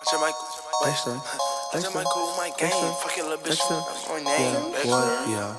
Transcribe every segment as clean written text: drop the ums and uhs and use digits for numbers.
Dexter. I just might cool my game. Fuck your little bitch. That's my name. Yeah, what? Yeah.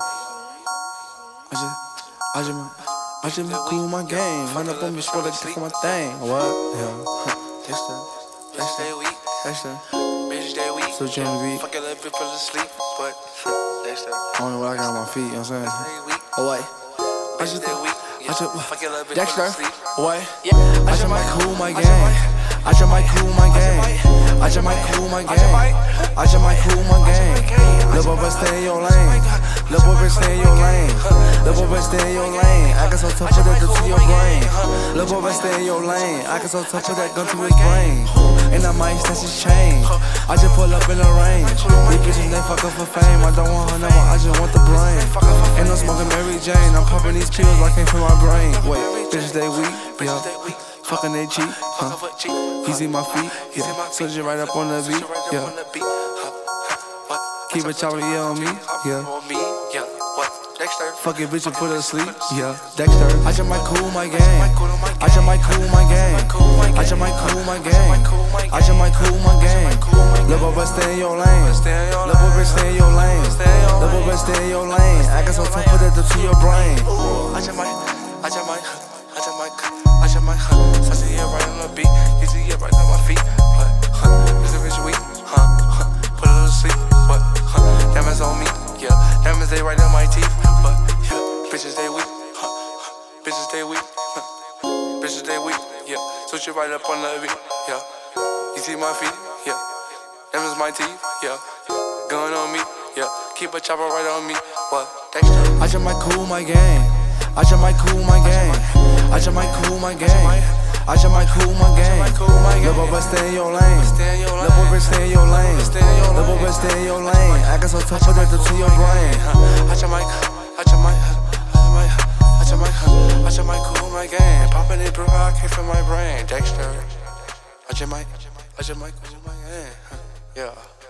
I just might cool my game. Run up on me, swear to take my thing. What? Yeah. Dexter. Bitch, stay weak. Dexter. Bitch, stay weak. So Jimmy B. Fuck your little bitch, put her to sleep. But Dexter. I don't know what I got on my feet, you know what I'm saying? Stay weak. Oh, wait. Bitch, stay weak. Fuck your little bitch, Dexter. put her to sleep. What? Yeah. I just might cool my game. I just might cool my game. I just might cool my game. I just might cool my game. Little boy, stay in your lane. Little boy, stay in your lane. Little boy, stay in your lane. I got so tough with that gun to your brain. Little boy, stay in your lane. I got so tough with that gun to his brain. And I might snatch his chain. I just pull up in the range. These bitches, they fuck up for fame. I don't want her number, I just want the brain. Ain't no smoking Mary Jane. I'm popping these pills, I can't feel my brain. Wait, bitches, they weak, yeah. Fucking they cheap, Easy my feet, yeah. Switch it right up on the beat, yeah. Keep it choppy, yeah, on me, yeah. Fuck it, bitch, and put her to sleep, yeah. Dexter. I just might cool my game. I just might cool my game. I just might cool my game. I just might cool my game. Little boy, stay in your lane. Little boy, stay in your lane. Little boy, stay in your lane. I got so tough, put that to your brain. I just might. Fussy it right on the beat, easy it right on my feet. Is the bitch weak? Put her to sleep. Diamonds on me, yeah. Diamonds they right on my teeth. Bitches they weak, bitches they weak, bitches they weak, yeah. Switch it right up on the beat, yeah. You see my feet, yeah. Diamonds my teeth, yeah. Gun on me, yeah. Keep a chopper right on me. What? Dexter. I just might cool my game. I just might cool my game. I just might cool my game. I just might cool my game. Little boy, stay in your lane. Little boy, stay in your lane. Little boy, stay in your lane. I got so tough with that to your brain. I just might cool my game. Popping it, bro, I can't feel my brain. Dexter. I just might cool my game. Yeah.